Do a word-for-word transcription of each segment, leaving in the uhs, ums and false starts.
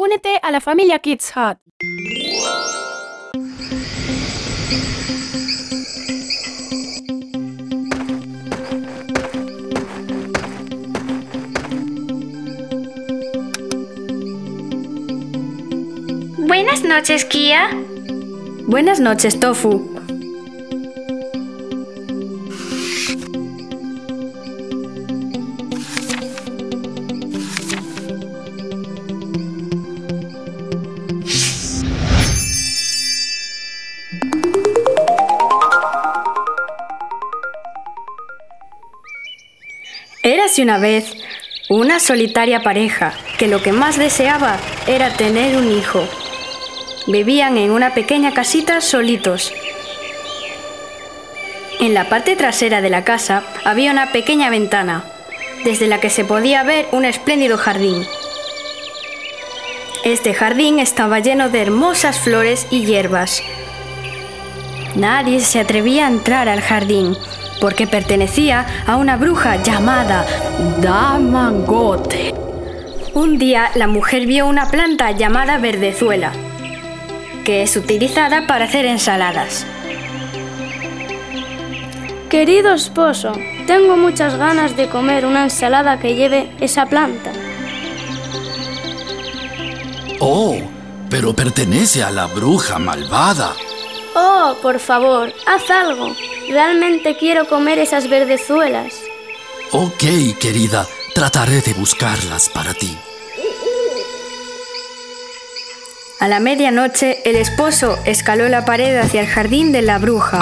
únete a la familia Kids Hut. Buenas noches, Kia. Buenas noches, Tofu. Érase una vez una solitaria pareja que lo que más deseaba era tener un hijo. Vivían en una pequeña casita solitos. En la parte trasera de la casa había una pequeña ventana, desde la que se podía ver un espléndido jardín. Este jardín estaba lleno de hermosas flores y hierbas. Nadie se atrevía a entrar al jardín, porque pertenecía a una bruja llamada Dama Gote. Un día la mujer vio una planta llamada verdezuela, que es utilizada para hacer ensaladas. Querido esposo, tengo muchas ganas de comer una ensalada que lleve esa planta. Oh, pero pertenece a la bruja malvada. Oh, por favor, haz algo. Realmente quiero comer esas verdezuelas. Ok, querida, trataré de buscarlas para ti. A la medianoche, el esposo escaló la pared hacia el jardín de la bruja.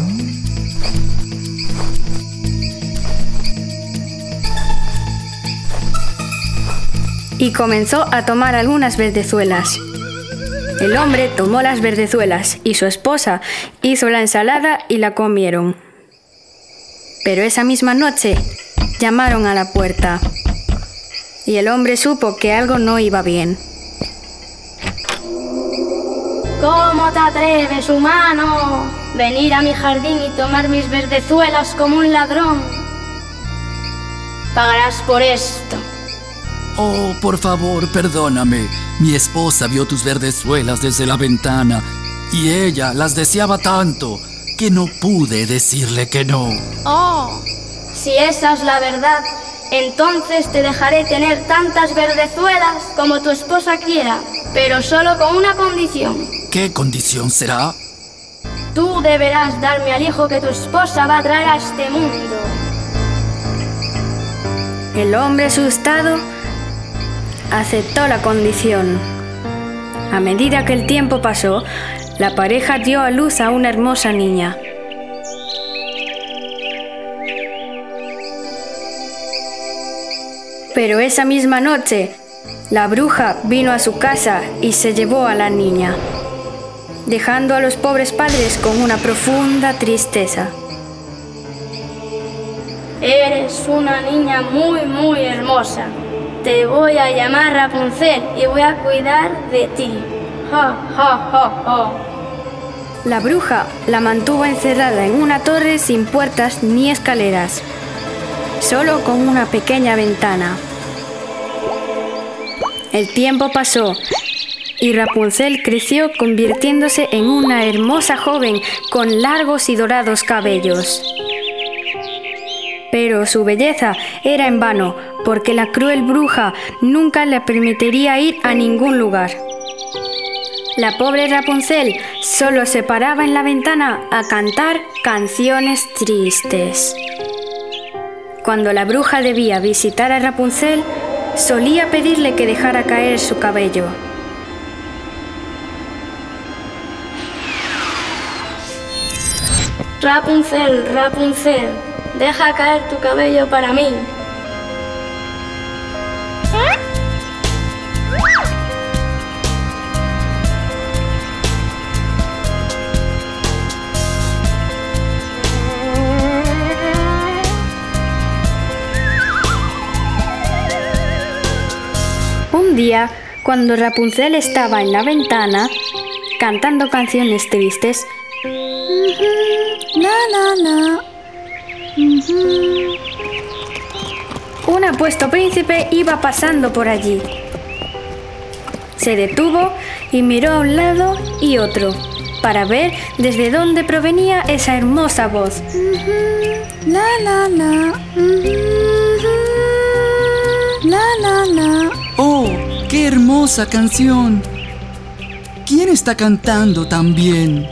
Y comenzó a tomar algunas verdezuelas. El hombre tomó las verdezuelas y su esposa hizo la ensalada y la comieron. Pero esa misma noche llamaron a la puerta y el hombre supo que algo no iba bien. ¿Cómo te atreves, humano? Venir a mi jardín y tomar mis verdezuelas como un ladrón. Pagarás por esto. Oh, por favor, perdóname. Mi esposa vio tus verdezuelas desde la ventana y ella las deseaba tanto que no pude decirle que no. Oh, si esa es la verdad, entonces te dejaré tener tantas verdezuelas como tu esposa quiera, pero solo con una condición. ¿Qué condición será? Tú deberás darme al hijo que tu esposa va a traer a este mundo. El hombre, asustado, aceptó la condición. A medida que el tiempo pasó, la pareja dio a luz a una hermosa niña. Pero esa misma noche, la bruja vino a su casa y se llevó a la niña, dejando a los pobres padres con una profunda tristeza. Eres una niña muy, muy hermosa. Te voy a llamar Rapunzel y voy a cuidar de ti. Ja, ja, ja, ja. La bruja la mantuvo encerrada en una torre sin puertas ni escaleras, solo con una pequeña ventana. El tiempo pasó y Rapunzel creció convirtiéndose en una hermosa joven con largos y dorados cabellos. Pero su belleza era en vano, porque la cruel bruja nunca le permitiría ir a ningún lugar. La pobre Rapunzel solo se paraba en la ventana a cantar canciones tristes. Cuando la bruja debía visitar a Rapunzel, solía pedirle que dejara caer su cabello. Rapunzel, Rapunzel, deja caer tu cabello para mí. Un día, cuando Rapunzel estaba en la ventana, cantando canciones tristes, la la la, un apuesto príncipe iba pasando por allí. Se detuvo y miró a un lado y otro para ver desde dónde provenía esa hermosa voz. La la la. La la la. ¡Oh, qué hermosa canción! ¿Quién está cantando tan bien?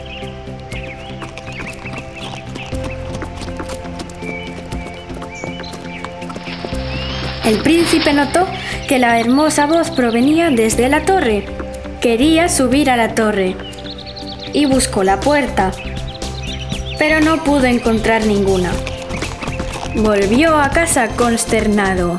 El príncipe notó que la hermosa voz provenía desde la torre. Quería subir a la torre y buscó la puerta, pero no pudo encontrar ninguna. Volvió a casa consternado.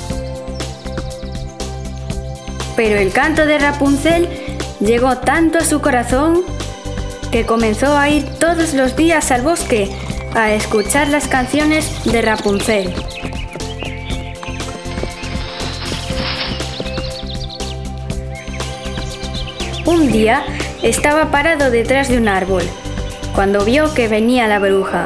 Pero el canto de Rapunzel llegó tanto a su corazón que comenzó a ir todos los días al bosque a escuchar las canciones de Rapunzel. Un día estaba parado detrás de un árbol, cuando vio que venía la bruja.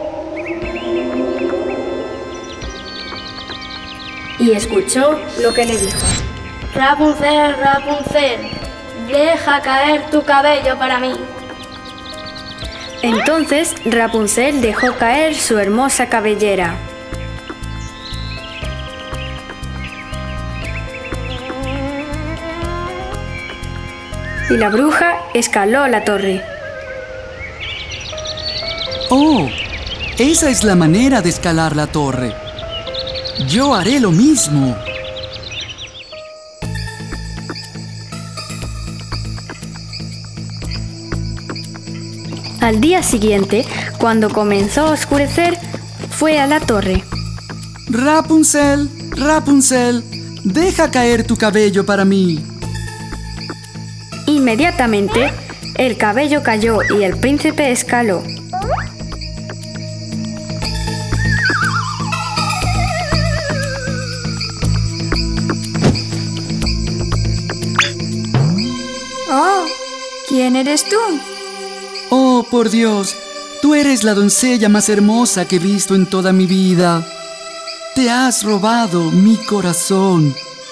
Y escuchó lo que le dijo. Rapunzel, Rapunzel, deja caer tu cabello para mí. Entonces Rapunzel dejó caer su hermosa cabellera. Y la bruja escaló la torre. ¡Oh! Esa es la manera de escalar la torre. Yo haré lo mismo. Al día siguiente, cuando comenzó a oscurecer, fue a la torre. Rapunzel, Rapunzel, deja caer tu cabello para mí. Inmediatamente, el cabello cayó y el príncipe escaló. Oh, ¿quién eres tú? Oh, por Dios, tú eres la doncella más hermosa que he visto en toda mi vida. Te has robado mi corazón.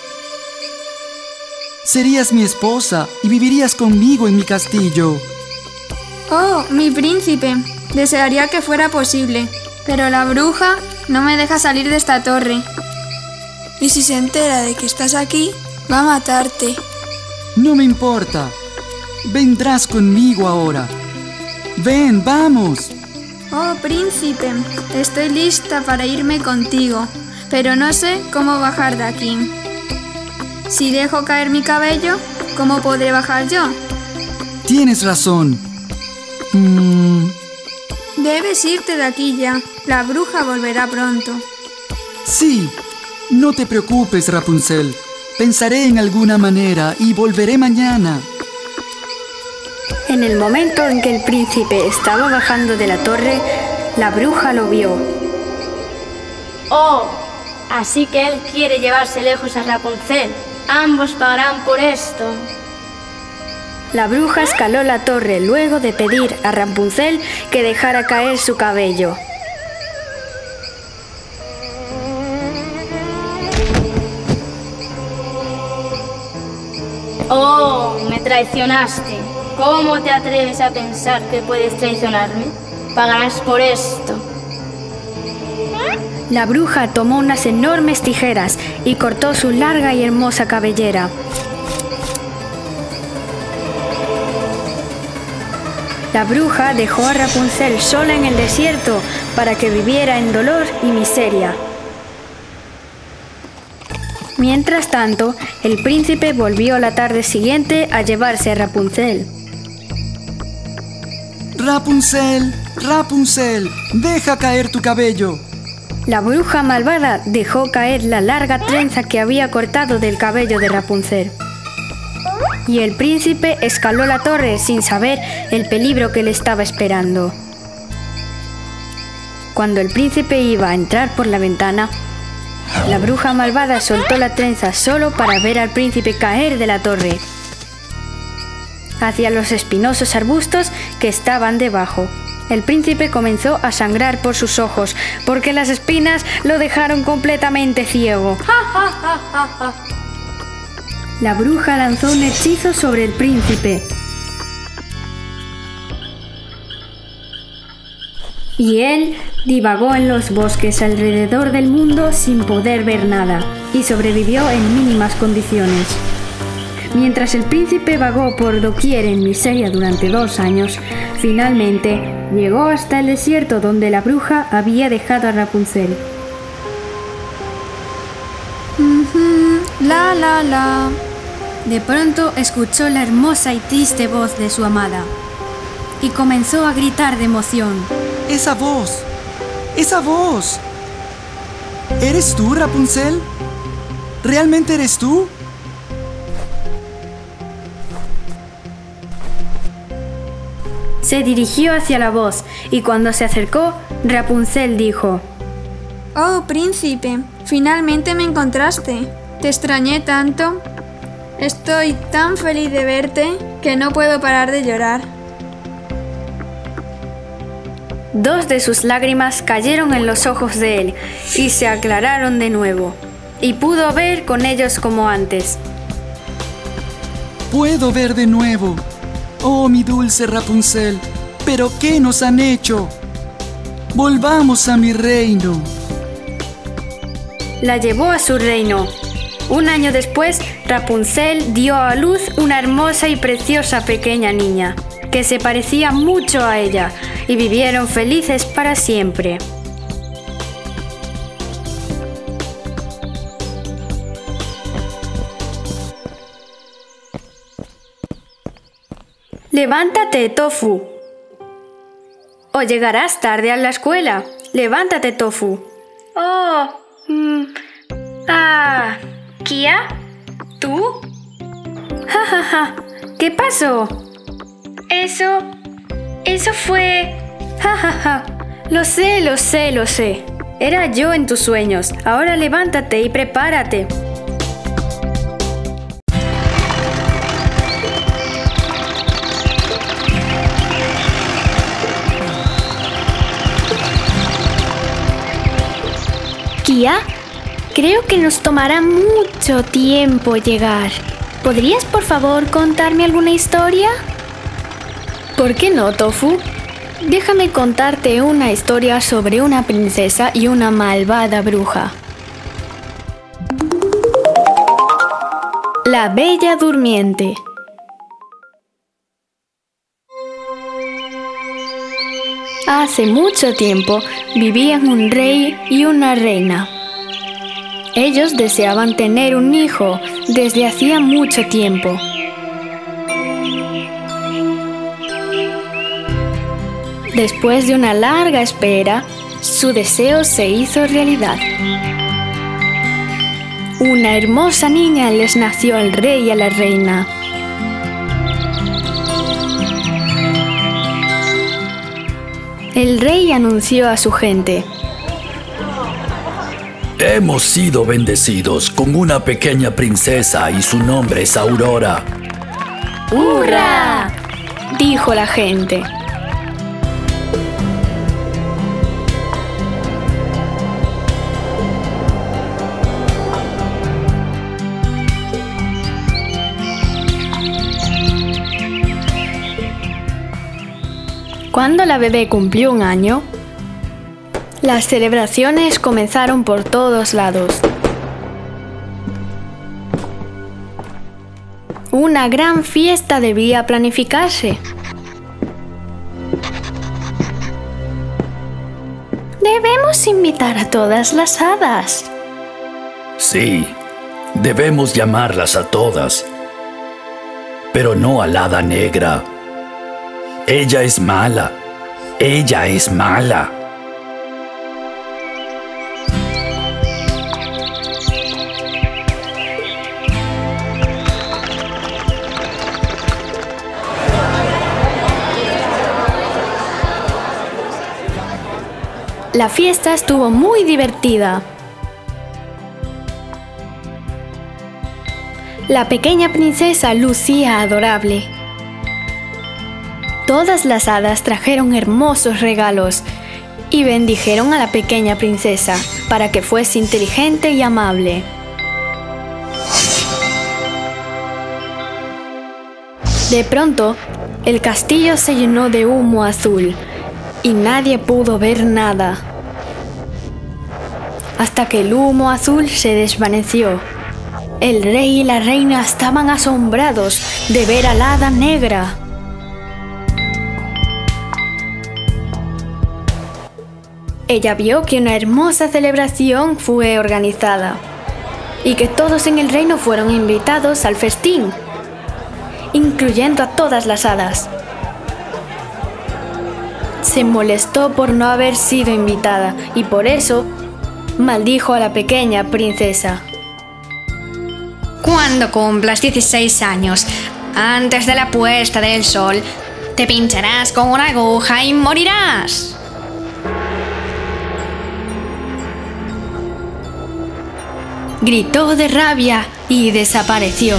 Serías mi esposa y vivirías conmigo en mi castillo. Oh, mi príncipe. Desearía que fuera posible, pero la bruja no me deja salir de esta torre. Y si se entera de que estás aquí, va a matarte. No me importa. Vendrás conmigo ahora. Ven, vamos. Oh, príncipe, estoy lista para irme contigo, pero no sé cómo bajar de aquí. Si dejo caer mi cabello, ¿cómo podré bajar yo? Tienes razón. Mm. Debes irte de aquí ya. La bruja volverá pronto. Sí, no te preocupes, Rapunzel. Pensaré en alguna manera y volveré mañana. En el momento en que el príncipe estaba bajando de la torre, la bruja lo vio. Oh, así que él quiere llevarse lejos a Rapunzel. Ambos pagarán por esto. La bruja escaló la torre luego de pedir a Rapunzel que dejara caer su cabello. Oh, me traicionaste. ¿Cómo te atreves a pensar que puedes traicionarme? Pagarás por esto. La bruja tomó unas enormes tijeras y cortó su larga y hermosa cabellera. La bruja dejó a Rapunzel sola en el desierto para que viviera en dolor y miseria. Mientras tanto, el príncipe volvió la tarde siguiente a llevarse a Rapunzel. Rapunzel, Rapunzel, deja caer tu cabello. La bruja malvada dejó caer la larga trenza que había cortado del cabello de Rapunzel. Y el príncipe escaló la torre sin saber el peligro que le estaba esperando. Cuando el príncipe iba a entrar por la ventana, la bruja malvada soltó la trenza solo para ver al príncipe caer de la torre hacia los espinosos arbustos que estaban debajo. El príncipe comenzó a sangrar por sus ojos porque las espinas lo dejaron completamente ciego. la bruja lanzó un hechizo sobre el príncipe. Y él divagó en los bosques alrededor del mundo sin poder ver nada, y sobrevivió en mínimas condiciones. Mientras el príncipe vagó por doquier en miseria durante dos años, finalmente llegó hasta el desierto donde la bruja había dejado a Rapunzel. Mm-hmm. La la la. De pronto escuchó la hermosa y triste voz de su amada y comenzó a gritar de emoción. ¡Esa voz! ¡Esa voz! ¿Eres tú, Rapunzel? ¿Realmente eres tú? Se dirigió hacia la voz y cuando se acercó, Rapunzel dijo: Oh, príncipe, finalmente me encontraste. Te extrañé tanto. Estoy tan feliz de verte que no puedo parar de llorar. Dos de sus lágrimas cayeron en los ojos de él y se aclararon de nuevo, y pudo ver con ellos como antes. Puedo ver de nuevo. Oh, mi dulce Rapunzel, ¿pero qué nos han hecho? Volvamos a mi reino. La llevó a su reino. Un año después, Rapunzel dio a luz una hermosa y preciosa pequeña niña, que se parecía mucho a ella, y vivieron felices para siempre. Levántate, Tofu. O llegarás tarde a la escuela. Levántate, Tofu. Oh, mm, ah, ¿Kia? ¿Tú? Ja, ja, ja. ¿Qué pasó? Eso, eso fue... Ja, ja, ja. Lo sé, lo sé, lo sé. Era yo en tus sueños. Ahora levántate y prepárate. Kia, creo que nos tomará mucho tiempo llegar. ¿Podrías, por favor, contarme alguna historia? ¿Por qué no, Tofu? Déjame contarte una historia sobre una princesa y una malvada bruja. La Bella Durmiente. Hace mucho tiempo vivían un rey y una reina. Ellos deseaban tener un hijo desde hacía mucho tiempo. Después de una larga espera, su deseo se hizo realidad. Una hermosa niña les nació al rey y a la reina. El rey anunció a su gente: Hemos sido bendecidos con una pequeña princesa y su nombre es Aurora. ¡Hurra!, dijo la gente. Cuando la bebé cumplió un año, las celebraciones comenzaron por todos lados. Una gran fiesta debía planificarse. Debemos invitar a todas las hadas. Sí, debemos llamarlas a todas, pero no a la hada negra. Ella es mala. Ella es mala. La fiesta estuvo muy divertida. La pequeña princesa lucía adorable. Todas las hadas trajeron hermosos regalos y bendijeron a la pequeña princesa para que fuese inteligente y amable. De pronto, el castillo se llenó de humo azul y nadie pudo ver nada, hasta que el humo azul se desvaneció. El rey y la reina estaban asombrados de ver a la hada negra. Ella vio que una hermosa celebración fue organizada y que todos en el reino fueron invitados al festín, incluyendo a todas las hadas. Se molestó por no haber sido invitada y por eso maldijo a la pequeña princesa. Cuando cumplas dieciséis años, antes de la puesta del sol, te pincharás con una aguja y morirás. Gritó de rabia y desapareció.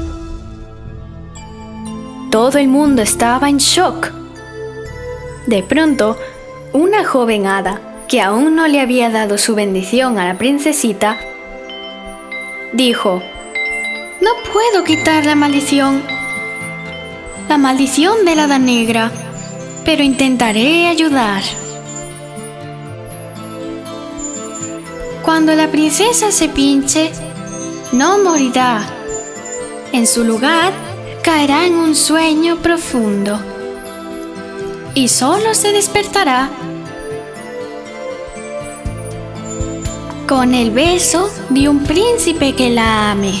Todo el mundo estaba en shock. De pronto, una joven hada, que aún no le había dado su bendición a la princesita, dijo: «No puedo quitar la maldición, la maldición de la hada negra, pero intentaré ayudar. Cuando la princesa se pinche, no morirá. En su lugar, caerá en un sueño profundo y solo se despertará con el beso de un príncipe que la ame».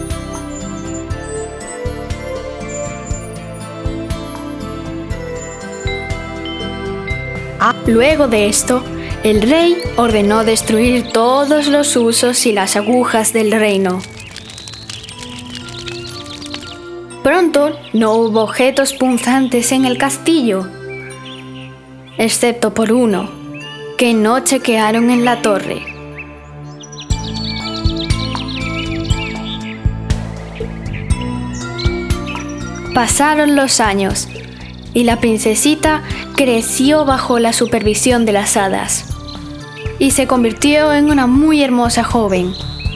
Luego de esto, el rey ordenó destruir todos los usos y las agujas del reino. Pronto no hubo objetos punzantes en el castillo, excepto por uno, que no chequearon en la torre. Pasaron los años y la princesita creció bajo la supervisión de las hadas y se convirtió en una muy hermosa joven.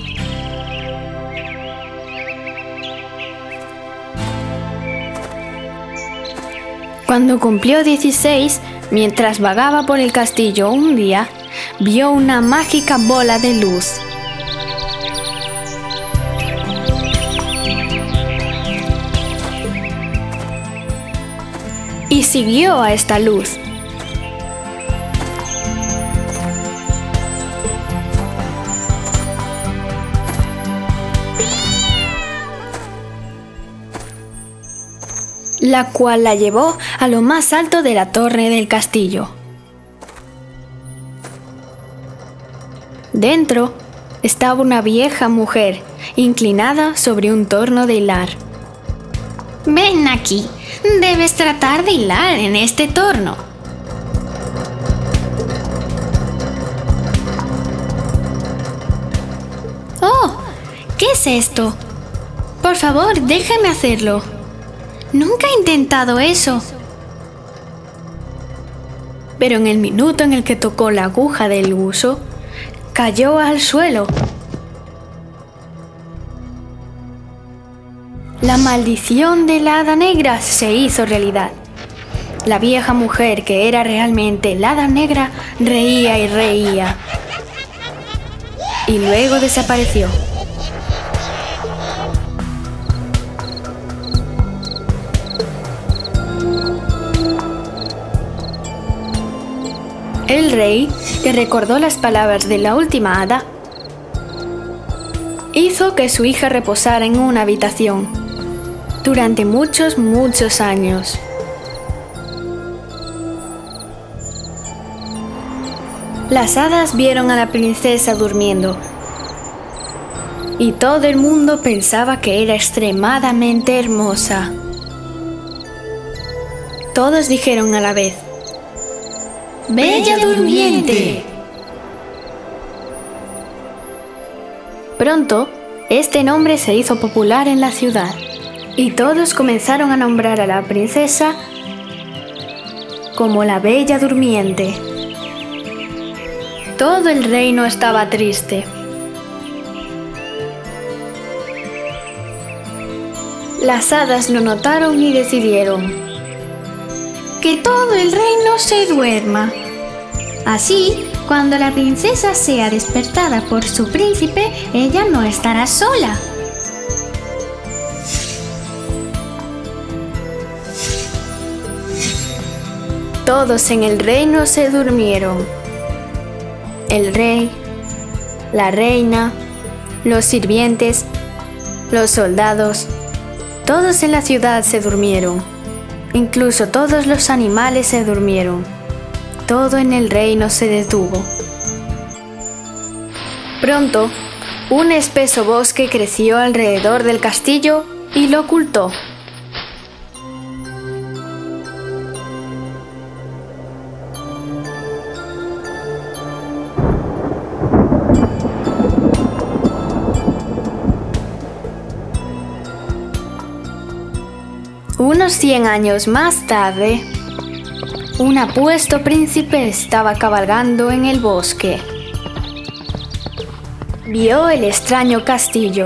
Cuando cumplió dieciséis, mientras vagaba por el castillo un día, vio una mágica bola de luz. Y siguió a esta luz. La cual la llevó a lo más alto de la torre del castillo. Dentro estaba una vieja mujer, inclinada sobre un torno de hilar. Ven aquí, debes tratar de hilar en este torno. ¡Oh! ¿Qué es esto? Por favor, déjame hacerlo. Nunca he intentado eso. Pero en el minuto en el que tocó la aguja del huso, cayó al suelo. La maldición de la hada negra se hizo realidad. La vieja mujer, que era realmente la hada negra, reía y reía. Y luego desapareció. El rey, que recordó las palabras de la última hada, hizo que su hija reposara en una habitación durante muchos, muchos años. Las hadas vieron a la princesa durmiendo y todo el mundo pensaba que era extremadamente hermosa. Todos dijeron a la vez: ¡Bella Durmiente! Pronto, este nombre se hizo popular en la ciudad y todos comenzaron a nombrar a la princesa como la Bella Durmiente. Todo el reino estaba triste. Las hadas lo notaron y decidieron: que todo el reino se duerma. Así, cuando la princesa sea despertada por su príncipe, ella no estará sola. Todos en el reino se durmieron. El rey, la reina, los sirvientes, los soldados, todos en la ciudad se durmieron. Incluso todos los animales se durmieron. Todo en el reino se detuvo. Pronto, un espeso bosque creció alrededor del castillo y lo ocultó. Unos cien años más tarde, un apuesto príncipe estaba cabalgando en el bosque. Vio el extraño castillo.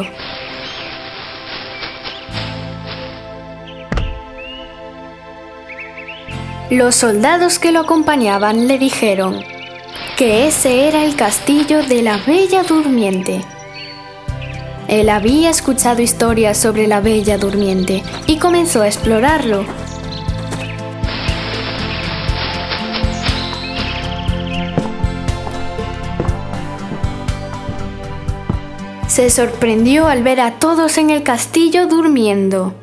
Los soldados que lo acompañaban le dijeron que ese era el castillo de la Bella Durmiente. Él había escuchado historias sobre la Bella Durmiente y comenzó a explorarlo. Se sorprendió al ver a todos en el castillo durmiendo.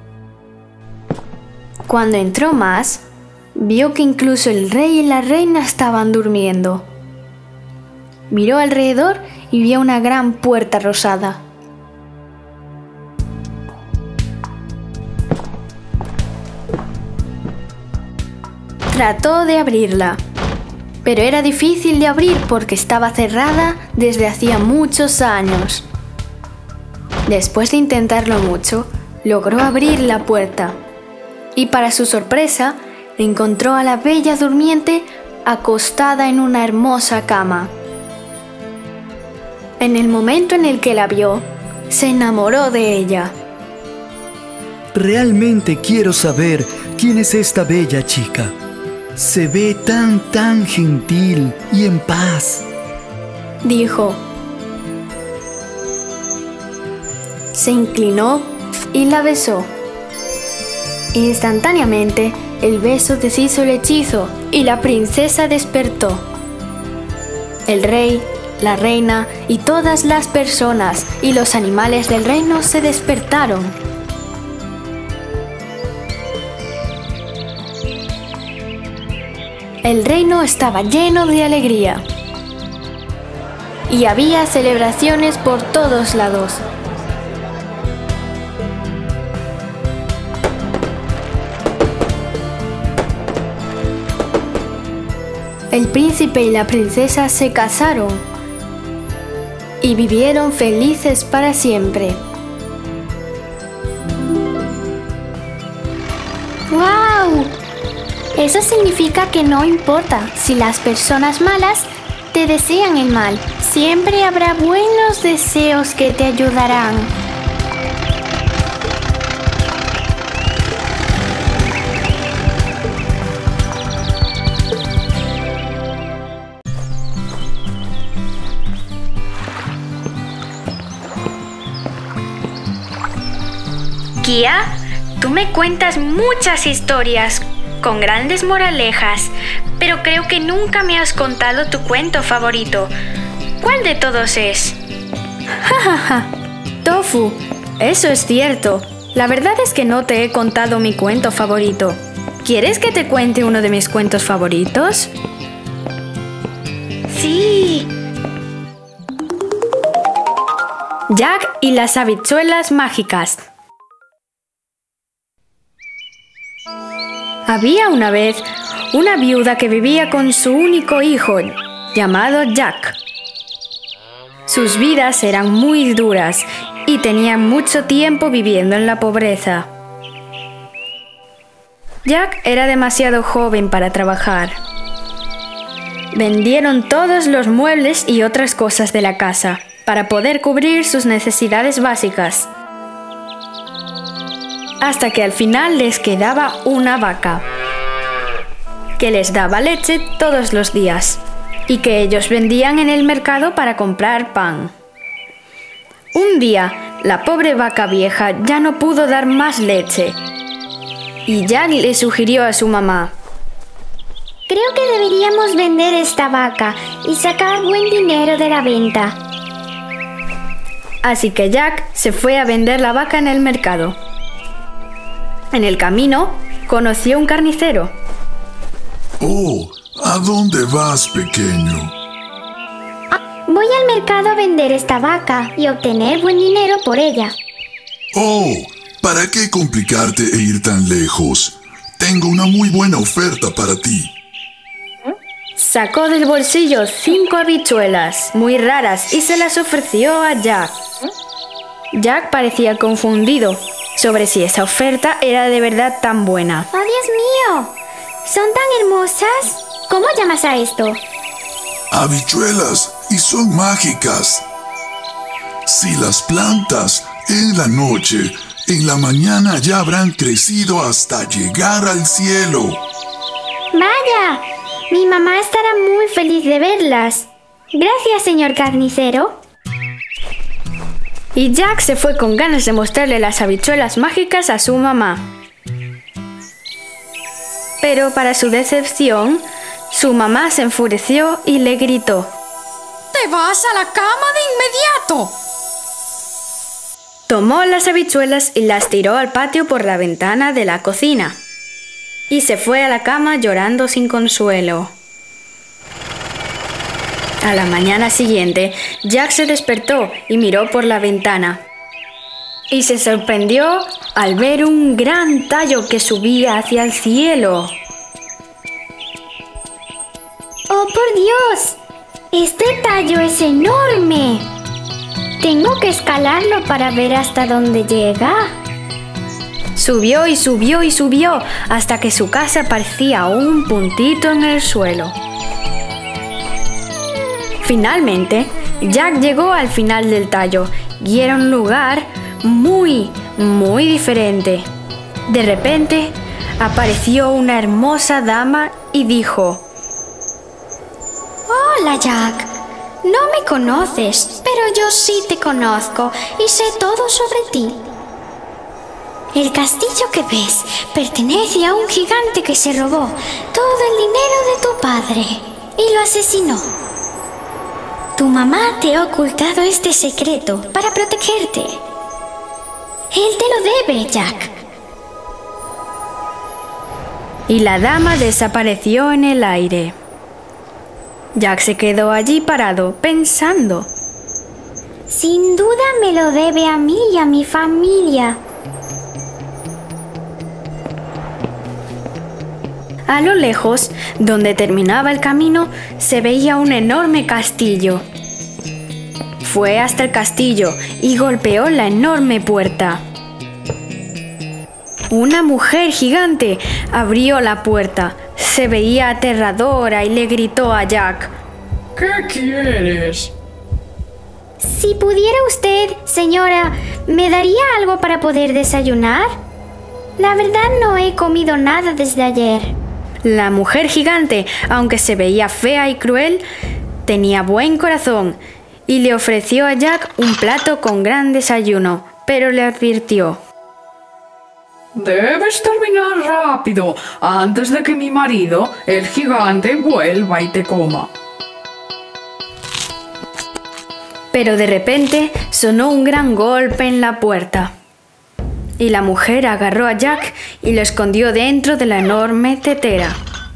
Cuando entró más, vio que incluso el rey y la reina estaban durmiendo. Miró alrededor y vio una gran puerta rosada. Trató de abrirla, pero era difícil de abrir porque estaba cerrada desde hacía muchos años. Después de intentarlo mucho, logró abrir la puerta y, para su sorpresa, encontró a la Bella Durmiente acostada en una hermosa cama. En el momento en el que la vio, se enamoró de ella. Realmente quiero saber quién es esta bella chica. Se ve tan, tan gentil y en paz, dijo. Se inclinó y la besó. Instantáneamente, el beso deshizo el hechizo y la princesa despertó. El rey, la reina y todas las personas y los animales del reino se despertaron. El reino estaba lleno de alegría y había celebraciones por todos lados. El príncipe y la princesa se casaron y vivieron felices para siempre. ¡Guau! Eso significa que no importa si las personas malas te desean el mal, siempre habrá buenos deseos que te ayudarán. Kia, tú me cuentas muchas historias con grandes moralejas, pero creo que nunca me has contado tu cuento favorito. ¿Cuál de todos es? Ja, ja, ja. Tofu, eso es cierto. La verdad es que no te he contado mi cuento favorito. ¿Quieres que te cuente uno de mis cuentos favoritos? Sí. Jack y las habichuelas mágicas. Había una vez una viuda que vivía con su único hijo, llamado Jack. Sus vidas eran muy duras y tenían mucho tiempo viviendo en la pobreza. Jack era demasiado joven para trabajar. Vendieron todos los muebles y otras cosas de la casa para poder cubrir sus necesidades básicas. hasta que al final les quedaba una vaca, que les daba leche todos los días y que ellos vendían en el mercado para comprar pan. Un día, la pobre vaca vieja ya no pudo dar más leche y Jack le sugirió a su mamá: Creo que deberíamos vender esta vaca y sacar buen dinero de la venta. Así que Jack se fue a vender la vaca en el mercado. En el camino, conoció un carnicero. Oh, ¿a dónde vas, pequeño? Voy al mercado a vender esta vaca y obtener buen dinero por ella. Oh, ¿para qué complicarte e ir tan lejos? Tengo una muy buena oferta para ti. Sacó del bolsillo cinco habichuelas muy raras y se las ofreció a Jack. Jack parecía confundido sobre si esa oferta era de verdad tan buena. ¡Oh, Dios mío! ¿Son tan hermosas? ¿Cómo llamas a esto? Habichuelas, y son mágicas. Si las plantas en la noche, en la mañana ya habrán crecido hasta llegar al cielo. ¡Vaya! Mi mamá estará muy feliz de verlas. Gracias, señor carnicero. Y Jack se fue con ganas de mostrarle las habichuelas mágicas a su mamá. Pero para su decepción, su mamá se enfureció y le gritó: ¡Te vas a la cama de inmediato! Tomó las habichuelas y las tiró al patio por la ventana de la cocina. Y se fue a la cama llorando sin consuelo. A la mañana siguiente, Jack se despertó y miró por la ventana. Y se sorprendió al ver un gran tallo que subía hacia el cielo. ¡Oh, por Dios! ¡Este tallo es enorme! Tengo que escalarlo para ver hasta dónde llega. Subió y subió y subió hasta que su casa parecía un puntito en el suelo. Finalmente, Jack llegó al final del tallo y era un lugar muy, muy diferente. De repente, apareció una hermosa dama y dijo: Hola, Jack. No me conoces, pero yo sí te conozco y sé todo sobre ti. El castillo que ves pertenece a un gigante que se robó todo el dinero de tu padre y lo asesinó. Tu mamá te ha ocultado este secreto para protegerte. Él te lo debe, Jack. Y la dama desapareció en el aire. Jack se quedó allí parado, pensando. Sin duda me lo debe a mí y a mi familia. A lo lejos, donde terminaba el camino, se veía un enorme castillo. Fue hasta el castillo y golpeó la enorme puerta. Una mujer gigante abrió la puerta. Se veía aterradora y le gritó a Jack: ¿Qué quieres? Si pudiera usted, señora, ¿me daría algo para poder desayunar? La verdad no he comido nada desde ayer. La mujer gigante, aunque se veía fea y cruel, tenía buen corazón y le ofreció a Jack un plato con gran desayuno, pero le advirtió: Debes terminar rápido, antes de que mi marido, el gigante, vuelva y te coma. Pero de repente sonó un gran golpe en la puerta. Y la mujer agarró a Jack y lo escondió dentro de la enorme tetera.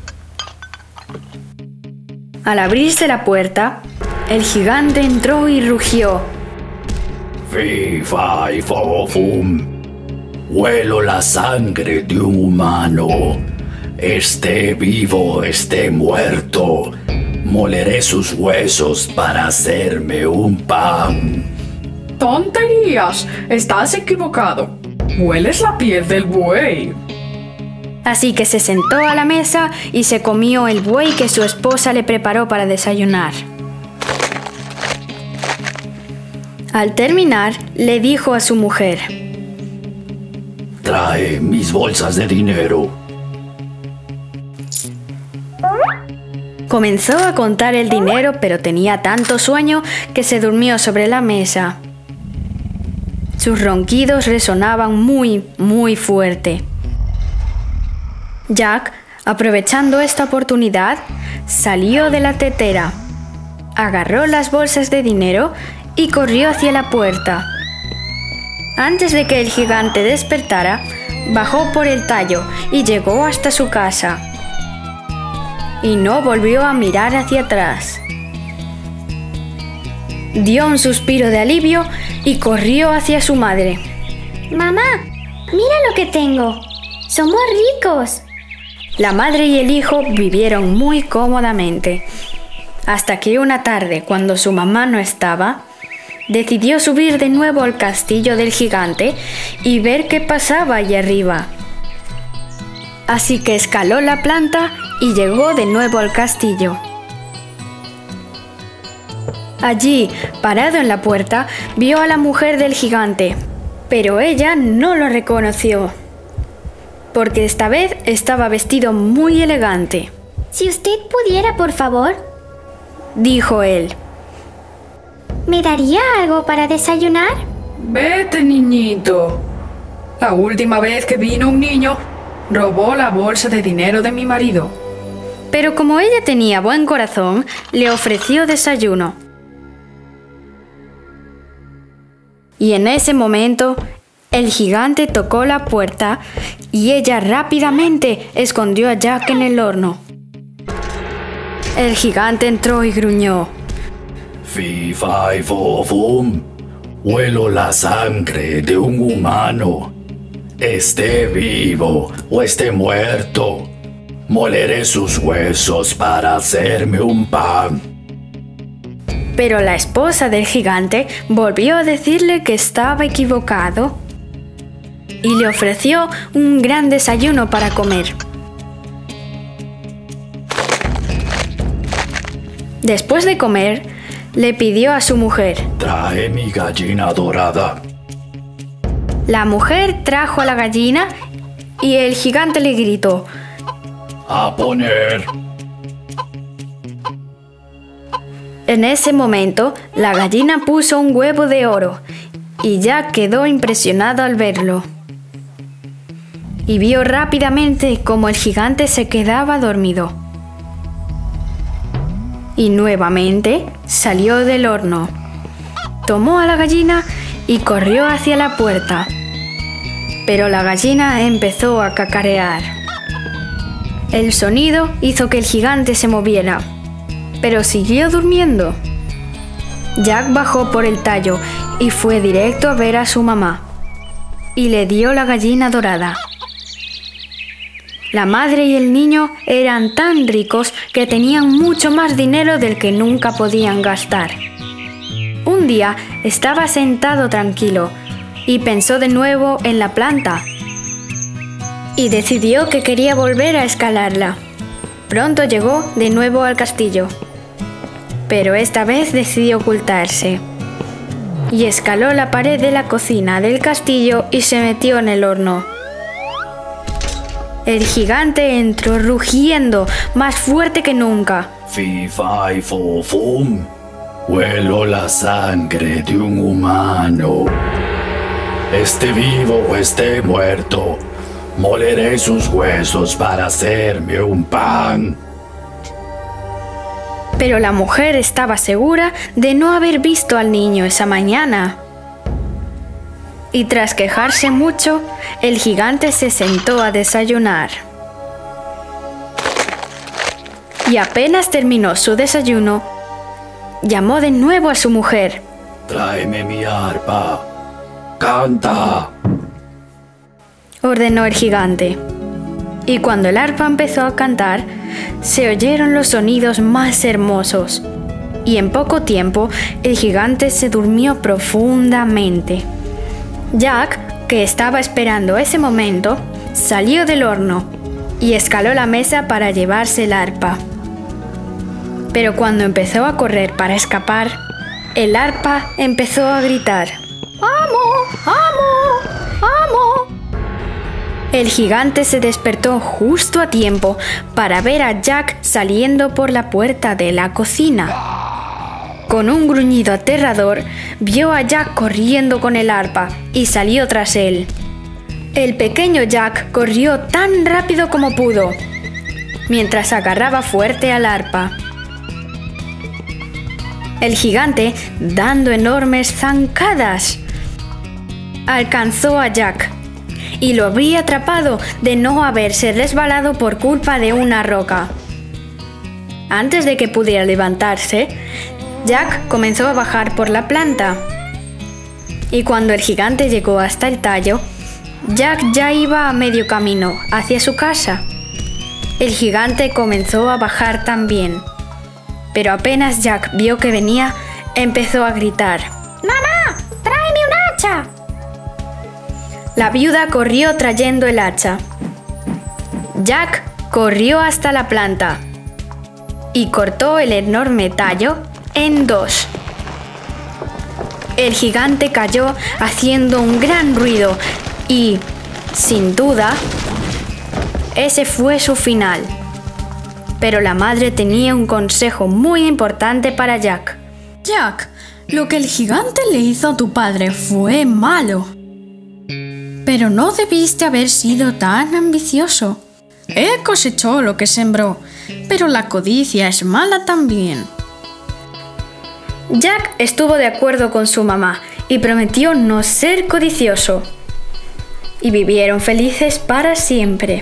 Al abrirse la puerta, el gigante entró y rugió: Fi, fi, fo, fum. Huelo la sangre de un humano. Esté vivo, esté muerto. Moleré sus huesos para hacerme un pan. ¡Tonterías! Estás equivocado. Hueles la piel del buey. Así que se sentó a la mesa y se comió el buey que su esposa le preparó para desayunar. Al terminar, le dijo a su mujer: Trae mis bolsas de dinero. Comenzó a contar el dinero, pero tenía tanto sueño que se durmió sobre la mesa. Sus ronquidos resonaban muy, muy fuerte. Jack, aprovechando esta oportunidad, salió de la tetera, agarró las bolsas de dinero y corrió hacia la puerta. Antes de que el gigante despertara, bajó por el tallo y llegó hasta su casa. Y no volvió a mirar hacia atrás. Dio un suspiro de alivio y corrió hacia su madre. Mamá, mira lo que tengo. Somos ricos. La madre y el hijo vivieron muy cómodamente, hasta que una tarde, cuando su mamá no estaba, decidió subir de nuevo al castillo del gigante y ver qué pasaba allí arriba. Así que escaló la planta y llegó de nuevo al castillo. Allí, parado en la puerta, vio a la mujer del gigante, pero ella no lo reconoció, porque esta vez estaba vestido muy elegante. Si usted pudiera, por favor, dijo él, ¿me daría algo para desayunar? Vete, niñito. La última vez que vino un niño, robó la bolsa de dinero de mi marido. Pero como ella tenía buen corazón, le ofreció desayuno. Y en ese momento, el gigante tocó la puerta y ella rápidamente escondió a Jack en el horno. El gigante entró y gruñó. Fi, fi, fo, fum. Huelo la sangre de un humano. Esté vivo o esté muerto, moleré sus huesos para hacerme un pan. Pero la esposa del gigante volvió a decirle que estaba equivocado y le ofreció un gran desayuno para comer. Después de comer, le pidió a su mujer: Trae mi gallina dorada. La mujer trajo a la gallina y el gigante le gritó: ¡A poner! En ese momento, la gallina puso un huevo de oro y Jack quedó impresionado al verlo. Y vio rápidamente cómo el gigante se quedaba dormido. Y nuevamente salió del horno, tomó a la gallina y corrió hacia la puerta. Pero la gallina empezó a cacarear. El sonido hizo que el gigante se moviera, pero siguió durmiendo. Jack bajó por el tallo y fue directo a ver a su mamá, y le dio la gallina dorada. La madre y el niño eran tan ricos que tenían mucho más dinero del que nunca podían gastar. Un día estaba sentado tranquilo y pensó de nuevo en la planta y decidió que quería volver a escalarla. Pronto llegó de nuevo al castillo, pero esta vez decidió ocultarse y escaló la pared de la cocina del castillo y se metió en el horno. El gigante entró rugiendo más fuerte que nunca. Fi, fi, fo, fum. Huelo la sangre de un humano. Esté vivo o esté muerto, moleré sus huesos para hacerme un pan. Pero la mujer estaba segura de no haber visto al niño esa mañana. Y tras quejarse mucho, el gigante se sentó a desayunar. Y apenas terminó su desayuno, llamó de nuevo a su mujer. Tráeme mi arpa. ¡Canta!, ordenó el gigante. Y cuando el arpa empezó a cantar, se oyeron los sonidos más hermosos. Y en poco tiempo, el gigante se durmió profundamente. Jack, que estaba esperando ese momento, salió del horno y escaló la mesa para llevarse el arpa. Pero cuando empezó a correr para escapar, el arpa empezó a gritar: ¡Amo! ¡Amo! ¡Amo! El gigante se despertó justo a tiempo para ver a Jack saliendo por la puerta de la cocina. Con un gruñido aterrador, vio a Jack corriendo con el arpa y salió tras él. El pequeño Jack corrió tan rápido como pudo, mientras agarraba fuerte al arpa. El gigante, dando enormes zancadas, alcanzó a Jack y lo habría atrapado de no haberse resbalado por culpa de una roca. Antes de que pudiera levantarse, Jack comenzó a bajar por la planta. Y cuando el gigante llegó hasta el tallo, Jack ya iba a medio camino hacia su casa. El gigante comenzó a bajar también, pero apenas Jack vio que venía, empezó a gritar: ¡Mamá! ¡Tráeme un hacha! La viuda corrió trayendo el hacha. Jack corrió hasta la planta y cortó el enorme tallo en dos. El gigante cayó haciendo un gran ruido y, sin duda, ese fue su final. Pero la madre tenía un consejo muy importante para Jack. Jack, lo que el gigante le hizo a tu padre fue malo. Pero no debiste haber sido tan ambicioso. Él cosechó lo que sembró, pero la codicia es mala también. Jack estuvo de acuerdo con su mamá y prometió no ser codicioso. Y vivieron felices para siempre.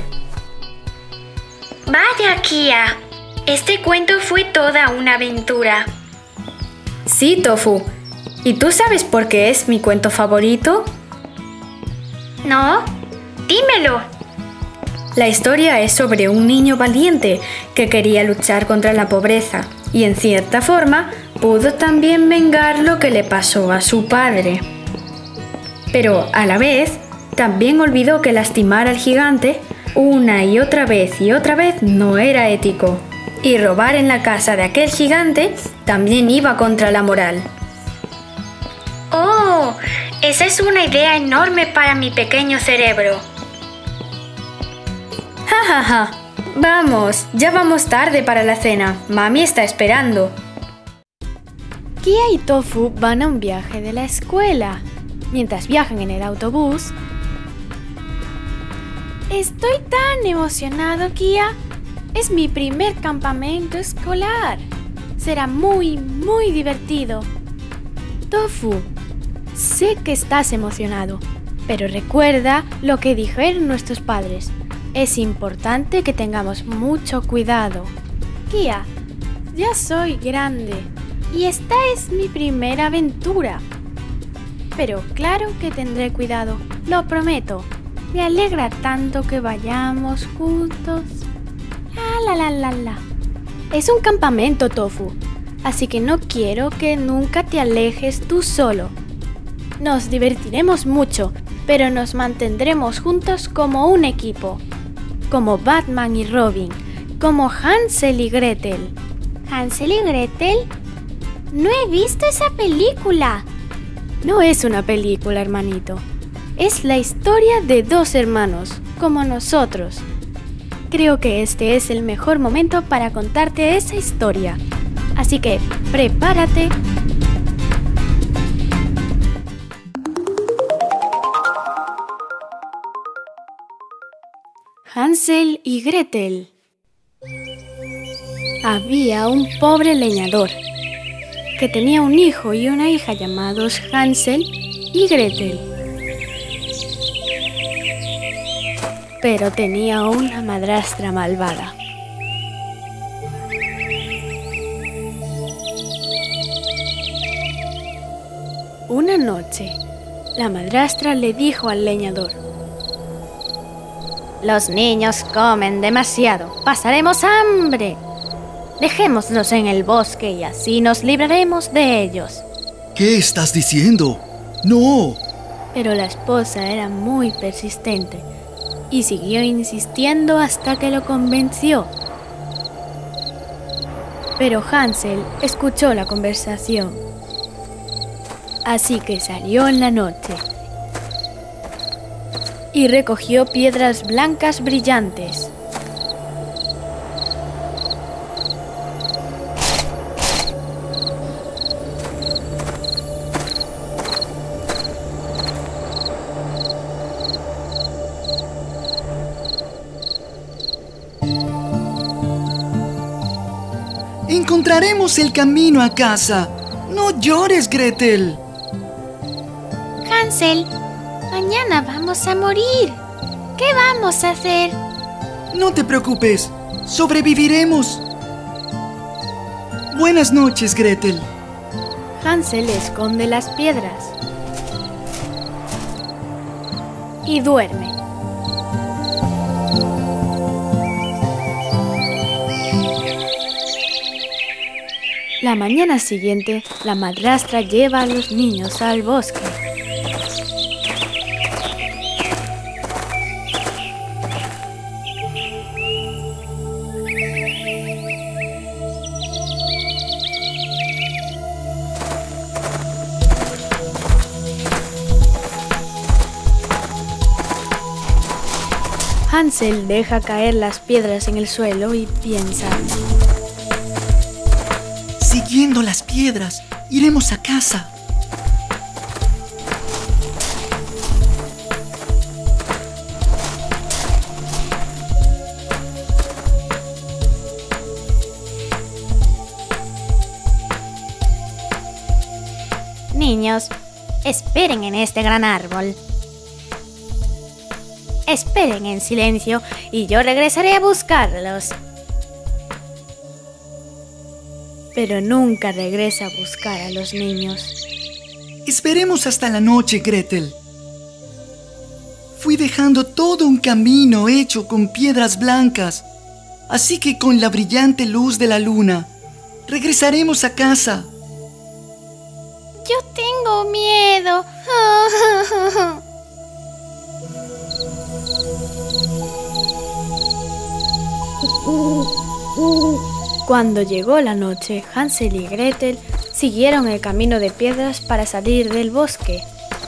Vaya, Kia, este cuento fue toda una aventura. Sí, Tofu. ¿Y tú sabes por qué es mi cuento favorito? ¿No? Dímelo. La historia es sobre un niño valiente que quería luchar contra la pobreza y en cierta forma pudo también vengar lo que le pasó a su padre. Pero a la vez también olvidó que lastimar al gigante una y otra vez y otra vez no era ético. Y robar en la casa de aquel gigante también iba contra la moral. ¡Oh! Esa es una idea enorme para mi pequeño cerebro. ¡Ja, ja, ja! Vamos, ya vamos tarde para la cena. Mami está esperando. Kia y Tofu van a un viaje de la escuela. Mientras viajan en el autobús... Estoy tan emocionado, Kia. Es mi primer campamento escolar. Será muy, muy divertido. Tofu, sé que estás emocionado, pero recuerda lo que dijeron nuestros padres. Es importante que tengamos mucho cuidado. Kia, ya soy grande y esta es mi primera aventura. Pero claro que tendré cuidado, lo prometo. Me alegra tanto que vayamos juntos. La la la la la. Es un campamento, Tofu, así que no quiero que nunca te alejes tú solo. Nos divertiremos mucho, pero nos mantendremos juntos como un equipo. Como Batman y Robin, como Hansel y Gretel. ¿Hansel y Gretel? No he visto esa película. No es una película, hermanito. Es la historia de dos hermanos, como nosotros. Creo que este es el mejor momento para contarte esa historia. Así que, prepárate. Hansel y Gretel. Había un pobre leñador que tenía un hijo y una hija llamados Hansel y Gretel. Pero tenía una madrastra malvada. Una noche, la madrastra le dijo al leñador: los niños comen demasiado, pasaremos hambre. Dejémoslos en el bosque y así nos libraremos de ellos. ¿Qué estás diciendo? ¡No! Pero la esposa era muy persistente y siguió insistiendo hasta que lo convenció. Pero Hansel escuchó la conversación, así que salió en la noche y recogió piedras blancas brillantes. Encontraremos el camino a casa. No llores, Gretel. Hansel, mañana vamos a morir. ¿Qué vamos a hacer? No te preocupes, sobreviviremos. Buenas noches, Gretel. Hansel esconde las piedras y duerme. La mañana siguiente, la madrastra lleva a los niños al bosque. Hansel deja caer las piedras en el suelo y piensa: siguiendo las piedras, iremos a casa. Niños, esperen en este gran árbol. Esperen en silencio y yo regresaré a buscarlos. Pero nunca regresa a buscar a los niños. Esperemos hasta la noche, Gretel. Fui dejando todo un camino hecho con piedras blancas, así que con la brillante luz de la luna, regresaremos a casa. Yo tengo miedo. Cuando llegó la noche, Hansel y Gretel siguieron el camino de piedras para salir del bosque.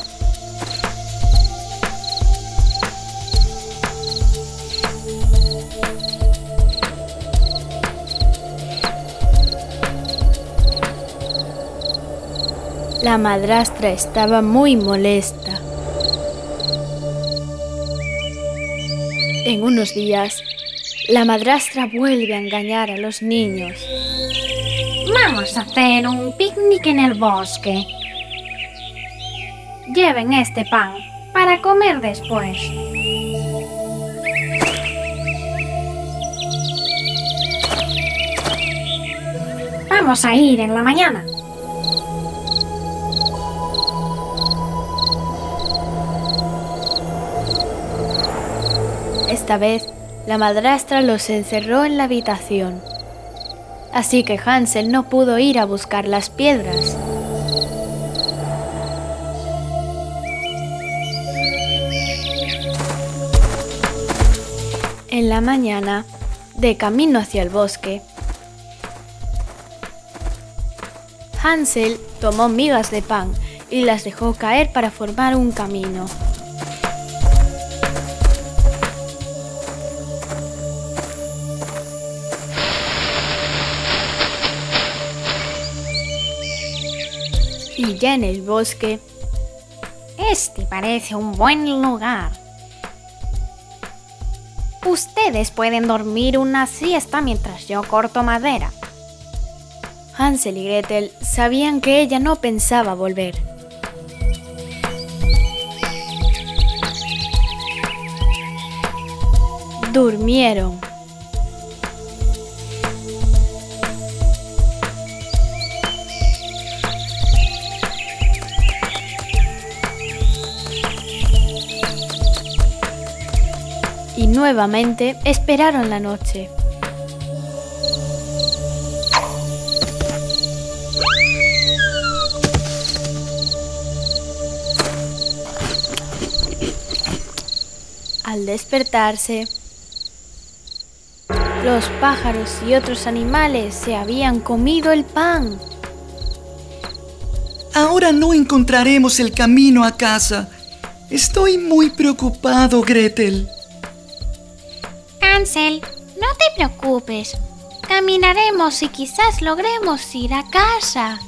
La madrastra estaba muy molesta. En unos días, la madrastra vuelve a engañar a los niños. Vamos a hacer un picnic en el bosque. Lleven este pan para comer después. Vamos a ir en la mañana. Esta vez, la madrastra los encerró en la habitación, así que Hansel no pudo ir a buscar las piedras. En la mañana, de camino hacia el bosque, Hansel tomó migas de pan y las dejó caer para formar un camino. Y ya en el bosque, este parece un buen lugar. Ustedes pueden dormir una siesta mientras yo corto madera. Hansel y Gretel sabían que ella no pensaba volver. Durmieron. Y nuevamente esperaron la noche. Al despertarse, los pájaros y otros animales se habían comido el pan. Ahora no encontraremos el camino a casa. Estoy muy preocupado, Gretel. Hansel, no te preocupes. Caminaremos y quizás logremos ir a casa.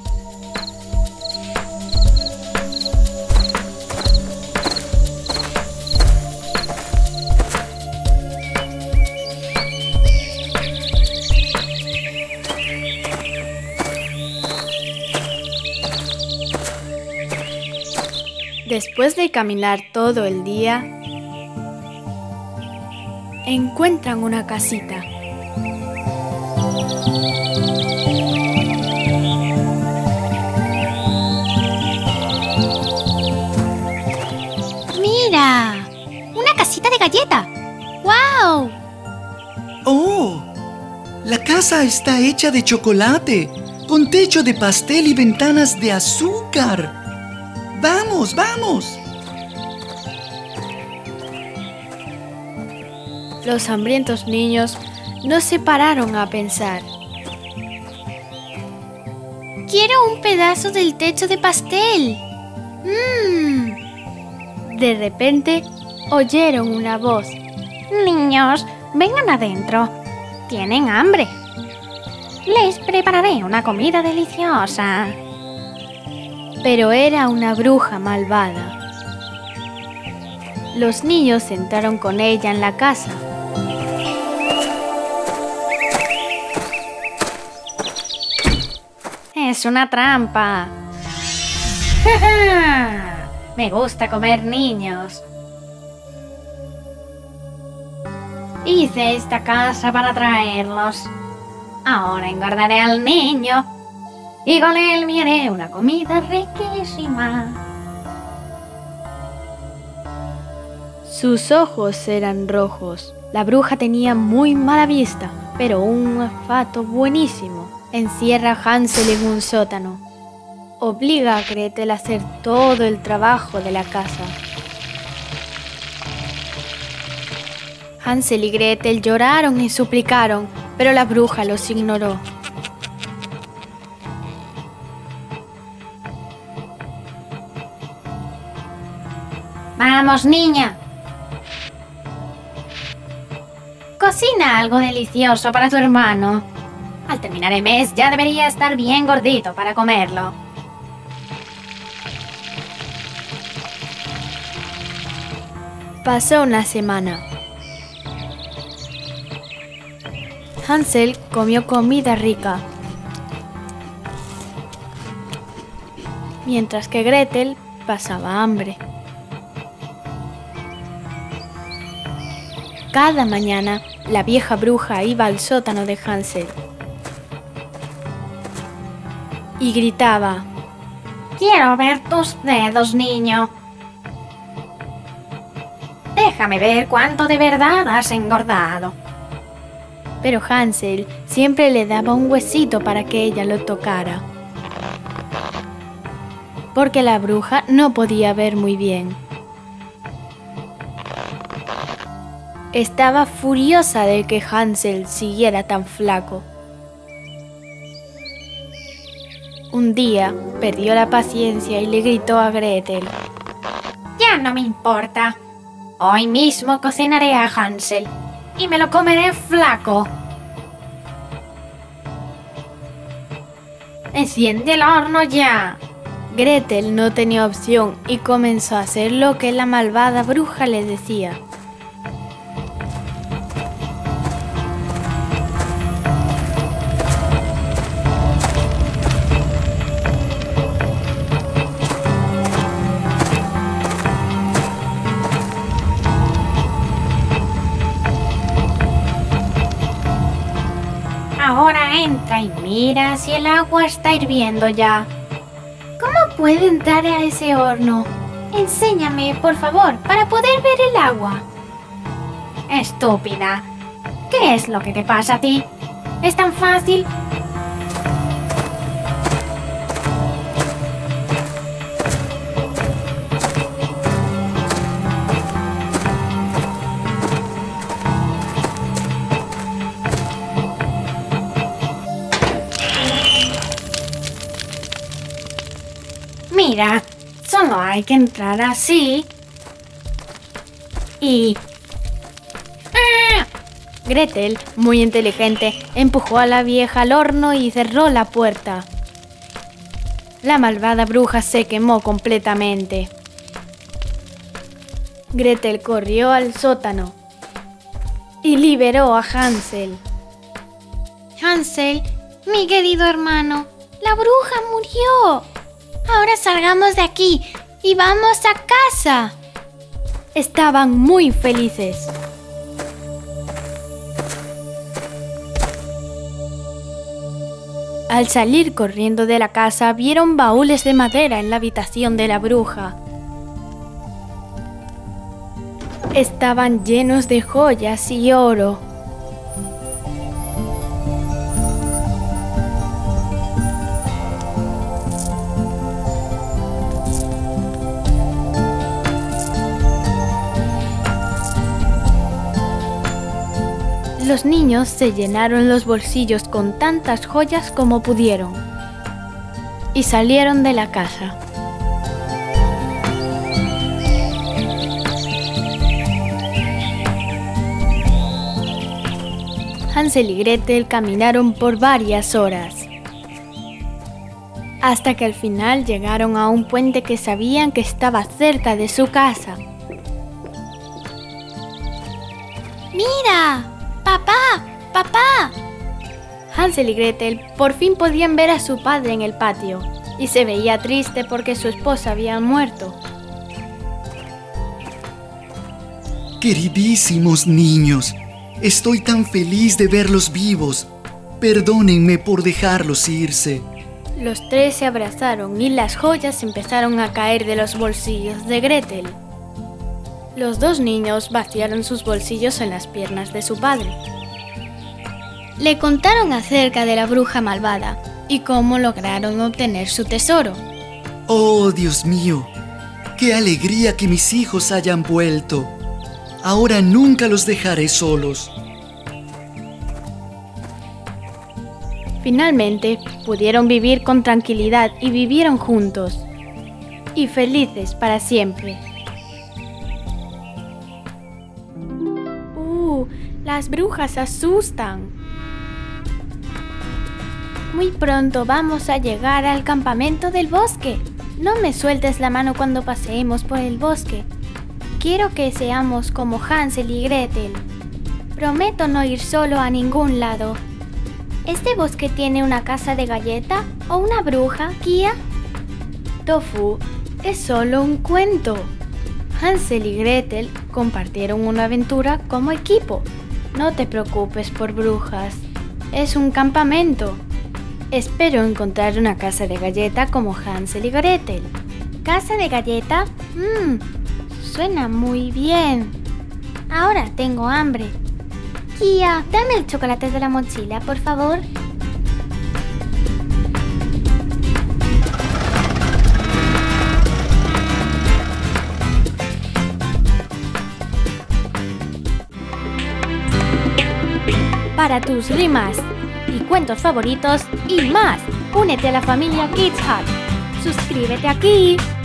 Después de caminar todo el día, encuentran una casita. ¡Mira! ¡Una casita de galleta! ¡Wow! ¡Oh! La casa está hecha de chocolate, con techo de pastel y ventanas de azúcar. ¡Vamos, vamos! Los hambrientos niños no se pararon a pensar. ¡Quiero un pedazo del techo de pastel! ¡Mmm! De repente, oyeron una voz. Niños, vengan adentro. Tienen hambre. Les prepararé una comida deliciosa. Pero era una bruja malvada. Los niños entraron con ella en la casa. Es una trampa. Me gusta comer niños. Hice esta casa para traerlos. Ahora engordaré al niño y con él me haré una comida riquísima. Sus ojos eran rojos. La bruja tenía muy mala vista, pero un olfato buenísimo. Encierra a Hansel en un sótano. Obliga a Gretel a hacer todo el trabajo de la casa. Hansel y Gretel lloraron y suplicaron, pero la bruja los ignoró. Vamos, niña. Cocina algo delicioso para tu hermano. Al terminar el mes ya debería estar bien gordito para comerlo. Pasó una semana. Hansel comió comida rica, mientras que Gretel pasaba hambre. Cada mañana, la vieja bruja iba al sótano de Hansel y gritaba: Quiero ver tus dedos, niño. Déjame ver cuánto de verdad has engordado. Pero Hansel siempre le daba un huesito para que ella lo tocara, porque la bruja no podía ver muy bien. Estaba furiosa de que Hansel siguiera tan flaco. Un día perdió la paciencia y le gritó a Gretel: Ya no me importa. Hoy mismo cocinaré a Hansel y me lo comeré flaco. Enciende el horno ya. Gretel no tenía opción y comenzó a hacer lo que la malvada bruja le decía. Ahora entra y mira si el agua está hirviendo ya. ¿Cómo puedo entrar a ese horno? Enséñame, por favor, para poder ver el agua. Estúpida. ¿Qué es lo que te pasa a ti? ¿Es tan fácil? Mira, solo hay que entrar así y... ¡Ah! Gretel, muy inteligente, empujó a la vieja al horno y cerró la puerta. La malvada bruja se quemó completamente. Gretel corrió al sótano y liberó a Hansel. Hansel, mi querido hermano, la bruja murió. Ahora salgamos de aquí y vamos a casa. Estaban muy felices. Al salir corriendo de la casa, vieron baúles de madera en la habitación de la bruja. Estaban llenos de joyas y oro. Los niños se llenaron los bolsillos con tantas joyas como pudieron y salieron de la casa. Hansel y Gretel caminaron por varias horas, hasta que al final llegaron a un puente que sabían que estaba cerca de su casa. ¡Mira! ¡Papá! ¡Papá! Hansel y Gretel por fin podían ver a su padre en el patio, y se veía triste porque su esposa había muerto. Queridísimos niños, estoy tan feliz de verlos vivos. Perdónenme por dejarlos irse. Los tres se abrazaron y las joyas empezaron a caer de los bolsillos de Gretel. Los dos niños vaciaron sus bolsillos en las piernas de su padre. Le contaron acerca de la bruja malvada y cómo lograron obtener su tesoro. Oh, Dios mío, qué alegría que mis hijos hayan vuelto. Ahora nunca los dejaré solos. Finalmente, pudieron vivir con tranquilidad y vivieron juntos y felices para siempre. ¡Uh! Las brujas asustan. Muy pronto vamos a llegar al campamento del bosque. No me sueltes la mano cuando paseemos por el bosque. Quiero que seamos como Hansel y Gretel. Prometo no ir solo a ningún lado. ¿Este bosque tiene una casa de galleta o una bruja, Kia? Tofu, es solo un cuento. Hansel y Gretel compartieron una aventura como equipo. No te preocupes por brujas. Es un campamento. Espero encontrar una casa de galleta como Hansel y Gretel. ¿Casa de galleta? Mmm, suena muy bien. Ahora tengo hambre. Kia, dame el chocolate de la mochila, por favor. Para tus rimas y cuentos favoritos y más, únete a la familia Kids Hut. Suscríbete aquí.